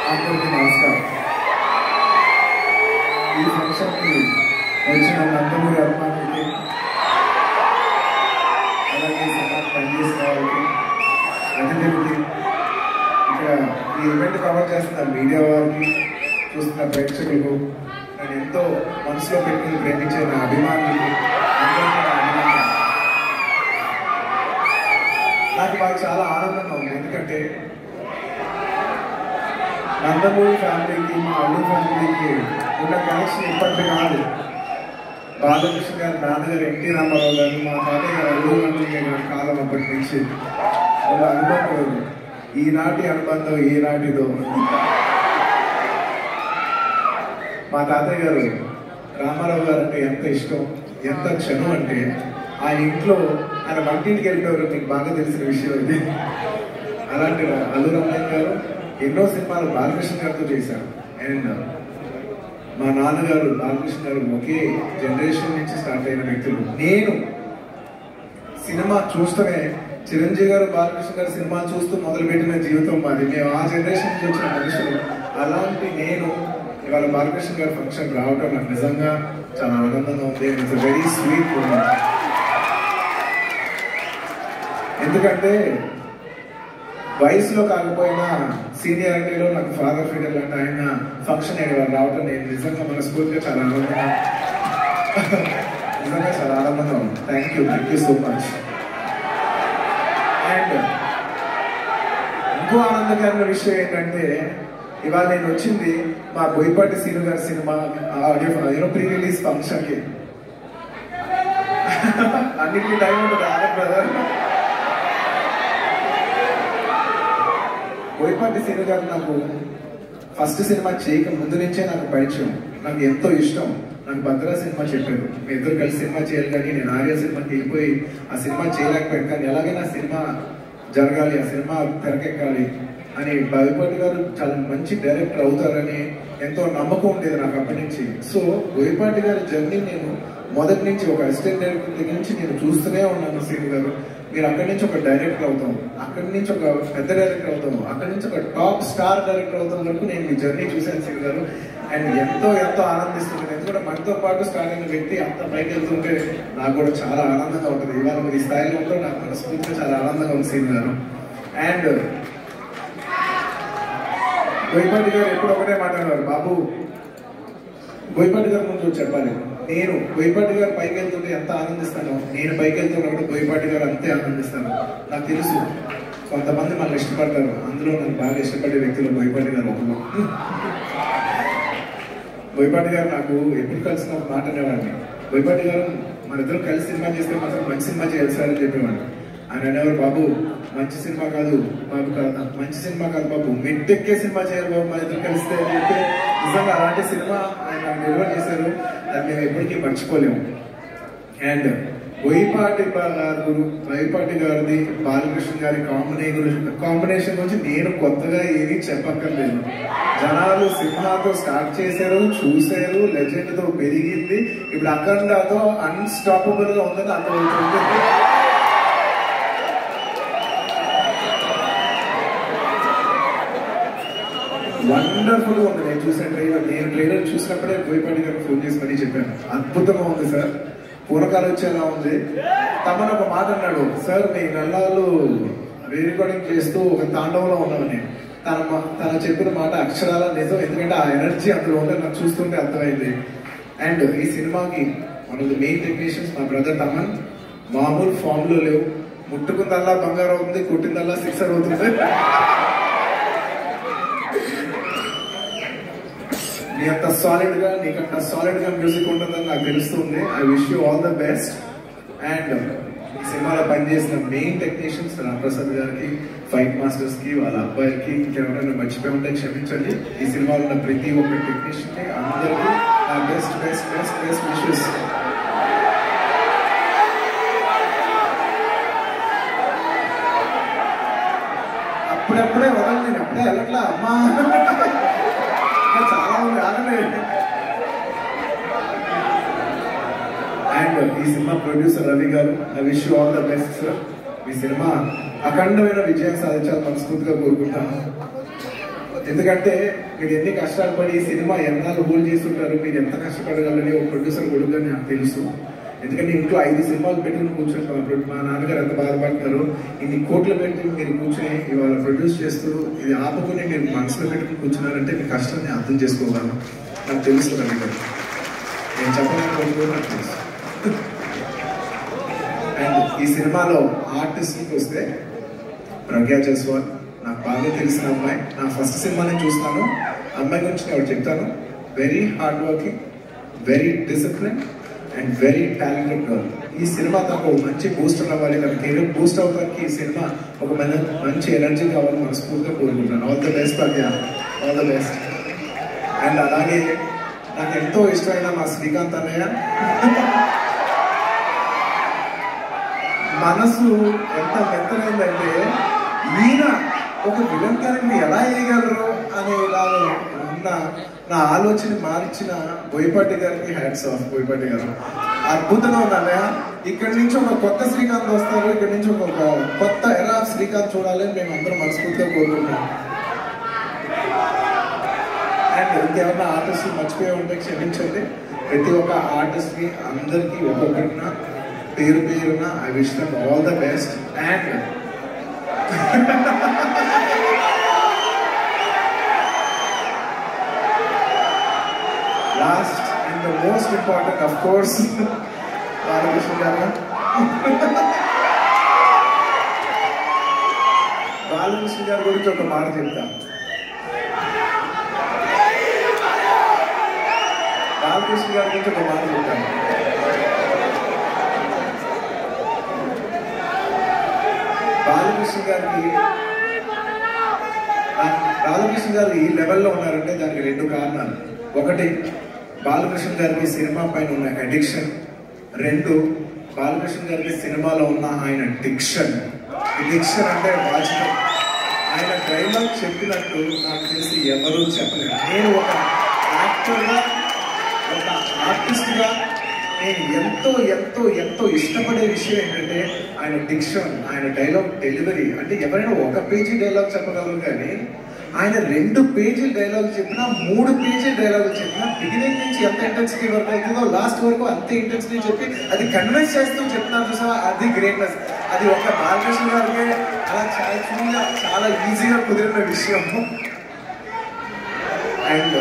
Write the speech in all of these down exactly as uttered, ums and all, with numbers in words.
అందరికీ నమస్కారం. ఈ ఫంక్షన్కి వచ్చిన నందమూరి అభిమానులకి, అలాగే పనిచేసిన వాళ్ళకి, అతిథులకి, ఇక్కడ ఈ ఈవెంట్ కవర్ చేస్తున్న మీడియా వారికి, చూస్తున్న ప్రేక్షకులకు, నేను ఎంతో మనసులో పెట్టుకుని ప్రేమించే నా అభిమానులకి అందరికీ నా అభిమానులు. నాకు బాగా చాలా ఆనందంగా ఉంది. ఎందుకంటే నందమూరి ఫ్యామిలీకి, మా అల్లు ఫ్యామిలీకి ఉన్న కనెక్షన్ ఇప్పటికీ కాదు. బాలకృష్ణ గారు, నాన్నగారు ఎన్టీ రామారావు గారు, మా తాతయ్య గారు అల్లు రామయ్య గారి కాలం అప్పటి నుంచి ఒక అనుబంధం. ఈనాటి అనుబంధం ఈనాటిదో. మా తాతయ్య గారు రామారావు గారు అంటే ఎంత ఇష్టం, ఎంత క్షణం అంటే ఆ ఇంట్లో ఆయన వంటింటికి వెళ్ళేవారు. మీకు బాగా తెలిసిన విషయం ఇది. అలాంటి అల్లు రామయ్య గారు ఎన్నో సినిమాలు బాలకృష్ణ గారితో చేశారు. అండ్ మా నాన్నగారు బాలకృష్ణ గారు ఒకే జనరేషన్ నుంచి స్టార్ట్ అయిన వ్యక్తులు. నేను సినిమా చూస్తూనే చిరంజీవి గారు, బాలకృష్ణ గారు సినిమా చూస్తూ మొదలుపెట్టిన జీవితం మాది. మేము ఆ జనరేషన్ నుంచి వచ్చిన మనుషులు. అలాంటి నేను ఇవాళ బాలకృష్ణ గారి ఫంక్షన్ రావడం నాకు నిజంగా చాలా ఆనందంగా ఉంది. It's very sweet moment. ఎందుకంటే వయసులో కాకపోయినా సీనియారిటీలో నాకు ఫాదర్ ఫిగర్ లాంటి ఆయన ఫంక్షన్ ఇవాళ రావటం నేను నిజంగా మనస్ఫూర్తిగా చాలా ఆనందంగా నిజంగా చాలా ఆనందంగా ఉంది. Thank you thank you so much. And ఇంకో ఆనందకరమైన విషయం ఏంటంటే ఇవాళ నేను వచ్చింది మా బోయపాటి సీను గారి సినిమా ఆడియో ప్రీ రిలీజ్ ఫంక్షన్కి. అన్నింటినీ టైం ఉంటుంది ఆడ బ్రదర్. బోయపాటి సీను గారు నాకు ఫస్ట్ సినిమా చేయక ముందు నుంచే నాకు పరిచయం. నాకు ఎంతో ఇష్టం. నాకు భద్రా సినిమా చెప్పారు, మీ ఇద్దరు కలిసి సినిమా చేయాలి, కానీ నేను ఆర్య సినిమాకి వెళ్ళిపోయి ఆ సినిమా చేయలేకపోయాను. కానీ ఎలాగైనా సినిమా జరగాలి, ఆ సినిమా తెరకెక్కాలి అని బోయపాటి గారు చాలా మంచి డైరెక్టర్ అవుతారని ఎంతో నమ్మకం ఉండేది నాకు అప్పటి నుంచి. సో బోయపాటి గారి జర్నీ నేను మొదటి నుంచి ఒక అసిస్టెంట్ డైరెక్టర్ దగ్గర నుంచి నేను చూస్తూనే ఉన్నాను. సీను గారు మీరు అక్కడి నుంచి ఒక డైరెక్టర్ అవుతాం, అక్కడి నుంచి ఒక పెద్ద డైరెక్టర్ అవుతాం, అక్కడి నుంచి ఒక టాప్ స్టార్ డైరెక్టర్ అవుతాం వరకు నేను మీ జర్నీ చూశాను సీను గారు. అండ్ ఎంతో ఎంతో ఆనందిస్తున్నాను. ఎందుకంటే మనతో పాటు స్టార్ట్ అయిన వ్యక్తి అంత పైకి వెళ్తుంటే నాకు కూడా చాలా ఆనందంగా ఉంటుంది. ఇవాళ మీరు ఈ స్థాయిలో ఉంటే నాకు మనస్ఫూర్తిగా చాలా ఆనందంగా ఉంది సీను గారు. అండ్ బోయపాటి గారు ఎప్పుడు ఒకటే మాట్లాడేవారు, బాబు బోయపాటి గారి ముందు చెప్పాలి, నేను బోయపాటి గారు పైకి వెళ్తుంటే ఎంత ఆనందిస్తానో నేను పైకి వెళ్తున్నప్పుడు బోయపాటి గారు అంతే ఆనందిస్తాను. నాకు తెలుసు కొంతమంది మనల్ని ఇష్టపడతారు, అందులో నన్ను బాగా ఇష్టపడే వ్యక్తులు బోయపాటి గారు ఒకరు. బోయపాటి గారు నాకు ఎప్పుడు కలిసిన ఒక మాట అనేవాడిని, బోయపాటి గారు మన ఇద్దరు కలిసి సినిమా చేస్తే మాత్రం మంచి సినిమా చేయాలి సార్ అని చెప్పేవాడు. ఆయన అనేవారు, బాబు మంచి సినిమా కాదు బాబు కాదు మంచి సినిమా కాదు బాబు, మెట్టెక్కే సినిమా చేయాలి బాబు మన ఇద్దరు కలిస్తే అని చెప్పి నిజంగా అలాంటి సినిమా ఆయన నాకు డెలివర్ చేశారు. అది మేము ఎప్పటికీ మర్చిపోలేము. అండ్ బోయపాటి గారు బోయపాటి గారిది బాలకృష్ణ గారి కాంబినేషన్ కాంబినేషన్ గురించి నేను కొత్తగా ఏమీ చెప్పక్కర్లేదు. జనాలు సింహాతో స్టార్ట్ చేశారు, చూశారు, లెజెండ్ తో పెరిగింది, ఇప్పుడు అఖండతో అన్స్టాపబుల్ గా ఉందని అర్థమవుతుంది. వండర్ఫుల్ గా ఉంది. నేను చూసిన ట్రైలర్ నేను ట్రైలర్ చూసినప్పుడే బోయపాటి గారికి ఫోన్ చేసి మరీ చెప్పాను, అద్భుతంగా ఉంది సార్, పూర్వకాలు వచ్చేలా ఉంది. తమను ఒక మాట అన్నాడు, సార్ మీ నల్లాలు రీ రికార్డింగ్ చేస్తూ ఒక తాండవంలో ఉన్నామని. తన తన చెప్పిన మాట అక్షరాల నిజం. ఎందుకంటే ఆ ఎనర్జీ అందులో ఉంటే నాకు చూస్తుంటే అర్థమైంది. అండ్ ఈ సినిమాకి one of the main technicians మా బ్రదర్ తమన్. మామూలు ఫామ్ లో లేవు, ముట్టుకుందల్లా బంగారం అవుతుంది, కొట్టిందల్లా సిక్సర్ అవుతుంది. నీ అంత సాలిడ్ గా నీకంత సాలిడ్ గా మ్యూజిక్ ఉంటుందని నాకు తెలుస్తుంది. I wish you all the best. And ఈ సినిమాలో పనిచేసిన మెయిన్ టెక్నీషియన్స్ రామప్రసాద్ గారికి, ఫైట్ మాస్టర్స్ కి, వాళ్ళ అబ్బాయికి, ఇంకెవరైనా మర్చిపోయి ఉంటే క్షమించండి. ఈ సినిమాలో ఉన్న ప్రతి ఒక్క టెక్నీషియన్ కి అందరికీ నా best best best best wishes. అప్పుడప్పుడే వదలు, నేను అప్పుడే వెళ్ళట్లా అమ్మా, చాలా ఉంది ఆనందే. అండ్ ఈ సినిమా ప్రొడ్యూసర్ రవి గారు, I wish you all the best sir. మీ సినిమా అఖండమైన విజయం సాధించాలని మనస్ఫూర్తిగా కోరుకుంటాను. ఎందుకంటే మీరు ఎన్ని కష్టాలు పడి ఈ సినిమా ఎన్నాళ్ళు హోల్డ్ చేస్తుంటారు, మీరు ఎంత కష్టపడగలని ఒక ప్రొడ్యూసర్ కొడుకుగా నాకు తెలుసు. ఎందుకంటే ఇంట్లో ఐదు సినిమాలు పెట్టుకుని కూర్చుంటారు. మా నాన్నగారు ఎంత బాధపడతారు, ఇన్ని కోట్లు పెట్టి మీరు కూర్చొని ఇవాళ ప్రొడ్యూస్ చేస్తూ ఇది ఆపుకుని మీరు మనసులో పెట్టుకుని కూర్చున్నారంటే మీ కష్టాన్ని అర్థం చేసుకోగలను. నాకు తెలుసు రవి గారు, నేను చెప్పడానికి నాకు తెలుసు. అండ్ ఈ సినిమాలో ఆర్టిస్ట్కి వస్తే ప్రజ్ఞా జైస్వాల్ నాకు బాగా తెలిసిన అమ్మాయి. నా ఫస్ట్ సినిమాని చూస్తాను, అమ్మాయి గురించి నేను చెప్తాను. Very hard working, very discipline and very talented girl. ఈ సినిమా తనకు మంచి బూస్టర్ అవ్వాలి, తన కెరీర్ బూస్ట్ అవడానికి ఈ సినిమా ఒక మంచి ఎనర్జీ కావాలని మనస్ఫూర్తిగా కోరుకుంటున్నాను. All the best Pragya, all the best. And అలాగే నాకు ఎంతో ఇష్టమైన మా శ్రీకాంత్ అన్నయ్య, మనసు ఎంత మెత్తనైందంటే ఈయన ఒక విలన్ క్యారెక్టర్ ఎలా వేయగలరు అనే ఇలా ఉన్న నా ఆలోచన మార్చిన బోయపాటి గారికి హ్యాట్స్ ఆఫ్. బోయపాటి గారు అద్భుతంగా ఉందన్నయ్య. ఇక్కడి నుంచి ఒక కొత్త శ్రీకాంత్ వస్తారు, ఇక్కడి నుంచి ఒక కొత్త ఎరా శ్రీకాంత్ చూడాలని మేము అందరం మనస్ఫూర్తిగా కోరుకుంటున్నాం. అండ్ ఇంకేమన్నా ఆర్టిస్ట్ మర్చిపోయి ఉంటే క్షమించండి. ప్రతి ఒక్క ఆర్టిస్ట్కి అందరికీ ఒక్కొక్కరిన పేరు పేరున I wish them all the best. And last and the most important of course Balakrishna గారు. బాలకృష్ణ గారి గురించి ఒక మాట చెప్తాను. బాలకృష్ణ గారి గురించి ఒక మాట చెప్తాను. బాలకృష్ణ గారికి బాలకృష్ణ గారు ఈ లెవెల్లో ఉన్నారంటే దానికి రెండు కారణాలు. ఒకటి, బాలకృష్ణ గారికి సినిమా పైన ఉన్న అడిక్షన్. రెండు, బాలకృష్ణ గారికి సినిమాలో ఉన్న ఆయన డిక్షన్. డిక్షన్ అంటే వాచకం. ఆయన డైలాగ్ చెప్పినట్టు నాకు తెలిసి ఎవరూ చెప్పలేరు. నేను ఒక యాక్టర్గా, ఒక ఆర్టిస్ట్గా నేను ఎంతో ఎంతో ఎంతో ఇష్టపడే విషయం ఏంటంటే ఆయన డిక్షన్, ఆయన డైలాగ్ డెలివరీ. అంటే ఎవరైనా ఒక పేజీ డైలాగ్ చెప్పగలరు, కానీ ఆయన రెండు పేజీ డైలాగ్ చెప్పినా, మూడు పేజీ డైలాగ్ చెప్పినా, బిగినింగ్ నుంచి ఎంత ఇంటెన్సిటీ వరకు అవుతుందో లాస్ట్ వరకు అంతే ఇంటెన్సిటీ చెప్పి అది కన్విన్స్ చేస్తూ చెప్తున్నారు చూసా, అది గ్రేట్నెస్. అది ఒక బాలకృష్ణ గారికి అలా చాలా చాలా ఈజీగా కుదిరిన విషయం. అండ్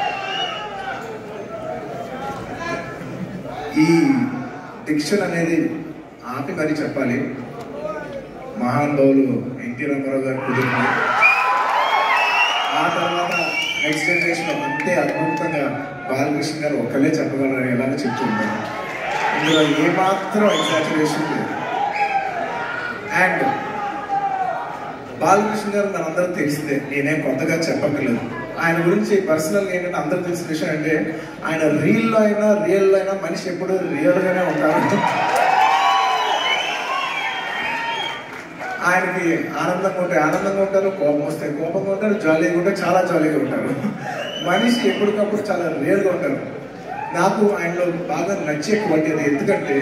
ఈ డిక్షన్ అనేది ఆపి మరీ చెప్పాలి, మహానుభావులు ఎన్టీ రామారావు గారు కుదిరిన ఆ తర్వాత నెక్స్ట్ జనరేషన్ అంతే అద్భుతంగా బాలకృష్ణ గారు ఒక్కలే చెప్పగలరని ఎలాగో చెప్తుంటారు. ఇందులో ఏమాత్రం ఎగ్జాజరేషన్ లేదు. అండ్ బాలకృష్ణ గారు మనందరూ తెలిసిందే, నేనేం కొత్తగా చెప్పక్కర్లేదు. ఆయన గురించి పర్సనల్గా ఏంటంటే అందరూ తెలిసిన విషయం అంటే ఆయన రీల్లో అయినా రియల్లో అయినా మనిషి ఎప్పుడు రియల్గానే ఉంటారు. ఆయనకి ఆనందంగా ఉంటే ఆనందంగా ఉంటారు, కోపం వస్తే కోపంగా ఉంటారు, జాలీగా ఉంటే చాలా జాలీగా ఉంటారు. మనిషి ఎప్పటికప్పుడు చాలా రియల్గా ఉంటారు. నాకు ఆయనలో బాగా నచ్చే క్వాలిటీ అది. ఎందుకంటే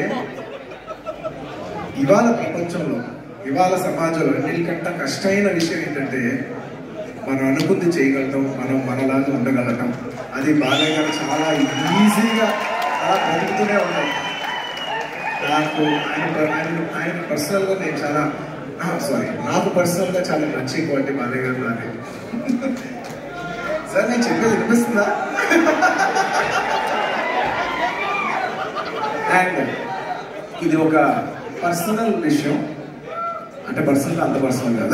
ఇవాళ ప్రపంచంలో, ఇవాళ సమాజంలో అన్నిటికంటే కష్టమైన విషయం ఏంటంటే మనం అనుకుంది చేయగలటం, మనం మనలాగా ఉండగలటం. అది బాలయ్య గారు చాలా ఈజీగా అలా బ్రతుకుతూనే ఉంటాయి. నాకు ఆయన ఆయన ఆయన పర్సనల్గా నేను చాలా సారీ నాకు పర్సనల్గా చాలా నచ్చే క్వాలిటీ బాలయ్య గారు నాది. సార్ నేను చెప్పేది వినిపిస్తుందా? అండ్ ఇది ఒక పర్సనల్ విషయం, అంటే పర్సనల్ అంత పర్సనల్ కాదు.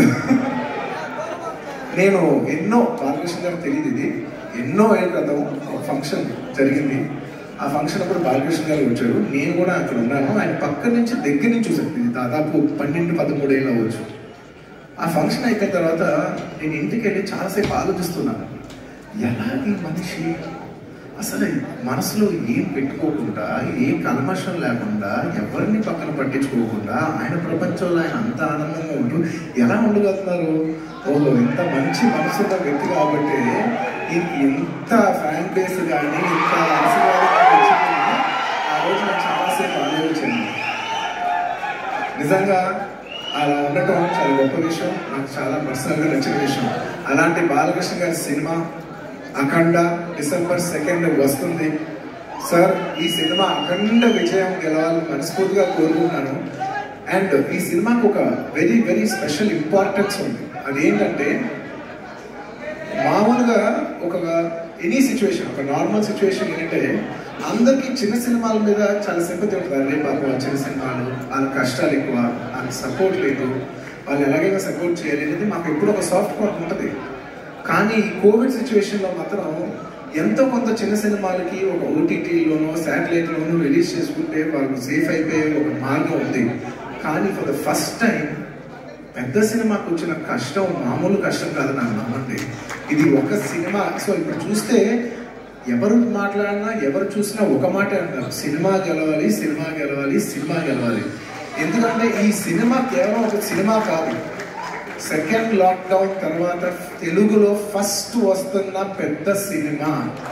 నేను ఎన్నో బాలకృష్ణ గారు తెలియదు, ఇది ఎన్నో ఏళ్ళ క్రితం ఒక ఫంక్షన్ జరిగింది. ఆ ఫంక్షన్ అప్పుడు బాలకృష్ణ గారు వచ్చారు, నేను కూడా అక్కడ ఉన్నాను. ఆయన పక్క నుంచి దగ్గర నుంచి చూసాను. ఇది దాదాపు పన్నెండు పదమూడు ఏళ్ళు అవ్వచ్చు. ఆ ఫంక్షన్ అయిపోయిన తర్వాత నేను ఇంటికి వెళ్ళి చాలాసేపు ఆలోచిస్తున్నాను, ఎలాంటి మనిషి అసలు మనసులో ఏం పెట్టుకోకుండా, ఏ కల్మషం లేకుండా, ఎవరిని పక్కన పట్టించుకోకుండా ఆయన ప్రపంచంలో ఆయన అంత ఆనందంగా ఉంటూ ఎలా ఉండగలుగుతున్నారు? ఓహో, ఇంత మంచి మనసున్న వ్యక్తి కాబట్టి ఇంత ఫ్యాన్ బేస్ కానీ ఇంత ఆశీర్వాదం వచ్చింది. ఆ రోజు నేను చాలాసేపు ఆలోచించాను. నిజంగా అలా ఉండటం చాలా గొప్ప విషయం, నాకు చాలా పర్సనల్గా నచ్చిన విషయం. అలాంటి బాలకృష్ణ గారి సినిమా అఖండ డిసెంబర్ సెకండ్ వస్తుంది. సార్ ఈ సినిమా అఖండ విజయం గెలవాలని మనస్ఫూర్తిగా కోరుకుంటున్నాను. అండ్ ఈ సినిమాకు ఒక వెరీ వెరీ స్పెషల్ ఇంపార్టెన్స్ ఉంది. అదేంటంటే మామూలుగా ఒక ఎనీ సిచ్యువేషన్, ఒక నార్మల్ సిచ్యువేషన్ ఏంటంటే అందరికీ చిన్న సినిమాల మీద చాలా సింపతి ఉంటుంది. అరే పాపం చిన్న సినిమాలు, వాళ్ళ కష్టాలు ఎక్కువ, వాళ్ళకి సపోర్ట్ లేదు, వాళ్ళు ఎలాగైనా సపోర్ట్ చేయాలి అనేది మాకు ఎప్పుడు ఒక సాఫ్ట్ కార్ట్ ఉంటుంది. కానీ ఈ కోవిడ్ సిచ్యువేషన్లో మాత్రం ఎంతో కొంత చిన్న సినిమాలకి ఒక ఓటీటీలోనో శాటిలైట్లోనో రిలీజ్ చేసుకుంటే వాళ్ళు సేఫ్ అయిపోయే ఒక మార్గం ఉంది. కానీ ఫర్ ద ఫస్ట్ టైం పెద్ద సినిమాకు వచ్చిన కష్టం మామూలు కష్టం కాదు నాకు నమ్మండి. ఇది ఒక సినిమా. సో ఇప్పుడు చూస్తే ఎవరు మాట్లాడినా ఎవరు చూసినా ఒక మాట అంటారు, సినిమా గెలవాలి, సినిమా గెలవాలి, సినిమా గెలవాలి. ఎందుకంటే ఈ సినిమా కేవలం ఒక సినిమా కాదు, సెకండ్ లాక్డౌన్ తర్వాత తెలుగులో ఫస్ట్ వస్తున్న పెద్ద సినిమా.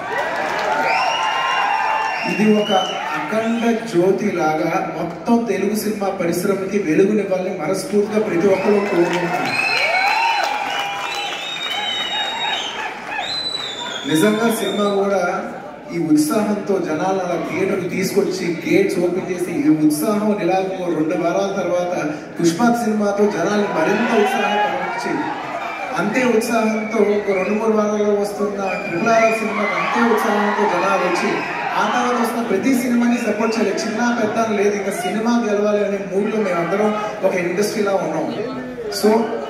ఇది ఒక అఖండ జ్యోతి లాగా మొత్తం తెలుగు సినిమా పరిశ్రమకి వెలుగునివ్వాలని మనస్ఫూర్తిగా ప్రతి ఒక్కరూ కోరుకుంటున్నారు. నిజంగా సినిమా కూడా ఈ ఉత్సాహంతో జనాలు అలా థియేటర్కి తీసుకొచ్చి గేట్స్ ఓపెన్ చేసి ఈ ఉత్సాహం ఇలా రెండు వారాల తర్వాత పుష్ప సినిమాతో జనాలు మరింత ఉత్సాహపరిచి అంతే ఉత్సాహంతో ఒక రెండు మూడు వారాల్లో వస్తున్న ట్రిపుల్ ఆర్ సినిమా అంతే ఉత్సాహంతో జనాలు వచ్చి ఆ తర్వాత వస్తున్న ప్రతి సినిమాని సపోర్ట్ చేయాలి. చిన్న పెద్ద లేదు, ఇంకా సినిమా గెలవాలి అనే మూడ్లో మేమందరం ఒక ఇండస్ట్రీలా ఉన్నాం. సో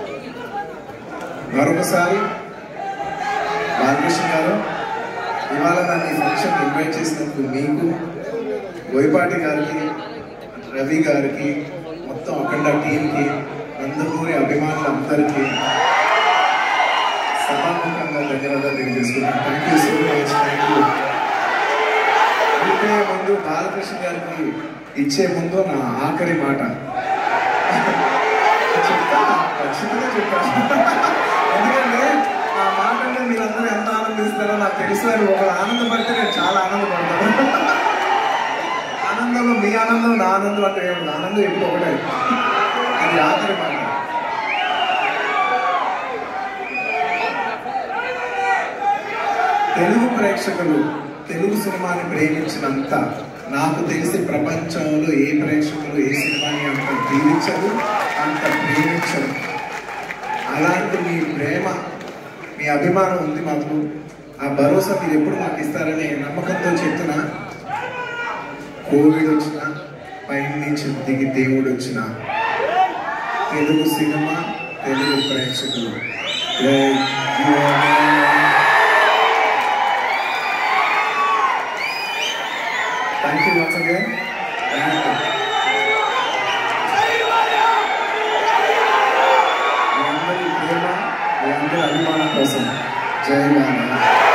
మరొకసారి బాలకృష్ణ గారు ఇవాళ నన్ను ఈ ఫంక్షన్ ఇన్వైట్ చేసినందుకు మీకు, బోయపాటి గారికి, రవి గారికి, మొత్తం అఖండ టీంకి, నందమూరి అభిమానులందరికీ సభాముఖంగా ధన్యవాదాలు తెలియజేసుకున్నాను. Thank you so much. Thank you. ఇచ్చే ముందు బాలకృష్ణ గారికి ఇచ్చే ముందు నా ఆఖరి మాట చెప్తా, ఖచ్చితంగా చెప్తా. ఎందుకంటే ఆ మాట అంటే మీరందరూ ఎంత ఆనందిస్తారో నాకు తెలుసు. అని ఒకరు ఆనందపడితే నేను చాలా ఆనందపడతాను. ఆనందంలో మీ ఆనందం నా ఆనందం అంటే ఏమి, ఆనందం ఎప్పుడు ఒకటే. అది ఆఖరి మాట. తెలుగు ప్రేక్షకులు తెలుగు సినిమాని ప్రేమించినంత నాకు తెలిసి ప్రపంచంలో ఏ ప్రేక్షకులు ఏ సినిమాని అంత ప్రేమించరు, అంత ప్రేమించరు. అలాంటి మీ ప్రేమ, మీ అభిమానం ఉంది మాకు. ఆ భరోసా మీరు ఎప్పుడు మాకు ఇస్తారనే నమ్మకంతో చెప్తున్నా. కోవిడ్ వచ్చినా, పైన నుంచి దిగి దేవుడు వచ్చినా, తెలుగు సినిమా, తెలుగు ప్రేక్షకులు థ్యాంక్ యూ వన్స్ అగైన్. మీ అందరి ప్రేమ, మీ అందరి అభిమానం కోసం జై మానవ.